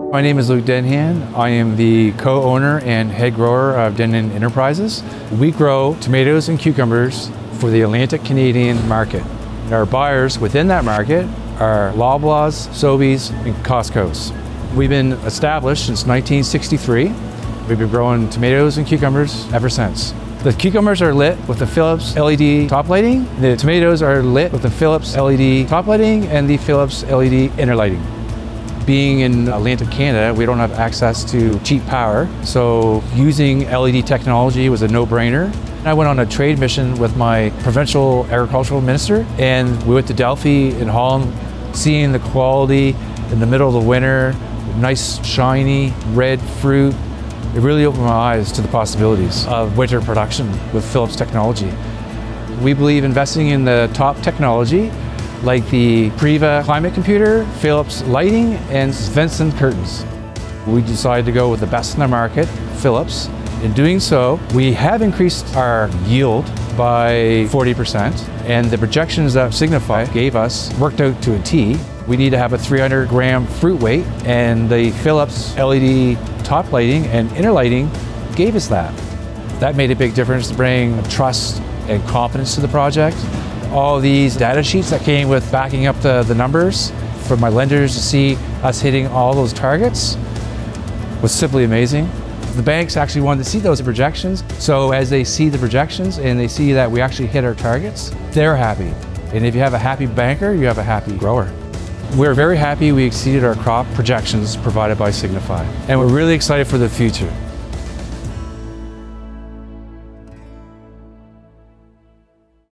My name is Luke Denhan. I am the co-owner and head grower of Denhan Enterprises. We grow tomatoes and cucumbers for the Atlantic Canadian market. Our buyers within that market are Loblaws, Sobeys, and Costco's. We've been established since 1963. We've been growing tomatoes and cucumbers ever since. The cucumbers are lit with the Philips LED top lighting. The tomatoes are lit with the Philips LED top lighting and the Philips LED interlighting. Being in Atlantic Canada, we don't have access to cheap power, so using LED technology was a no-brainer. I went on a trade mission with my provincial agricultural minister, and we went to Delphi in Holland, seeing the quality in the middle of the winter, nice shiny red fruit. It really opened my eyes to the possibilities of winter production with Philips technology. We believe investing in the top technology like the Priva climate computer, Philips lighting, and Svensson curtains. We decided to go with the best in the market, Philips. In doing so, we have increased our yield by 40%, and the projections that Signify gave us worked out to a T. We need to have a 300-gram fruit weight, and the Philips LED top lighting and inner lighting gave us that. That made a big difference to bring trust and confidence to the project. All these data sheets that came with backing up the numbers for my lenders to see us hitting all those targets was simply amazing. The banks actually wanted to see those projections, so as they see the projections and they see that we actually hit our targets, they're happy. And if you have a happy banker, you have a happy grower. We're very happy we exceeded our crop projections provided by Signify, and we're really excited for the future.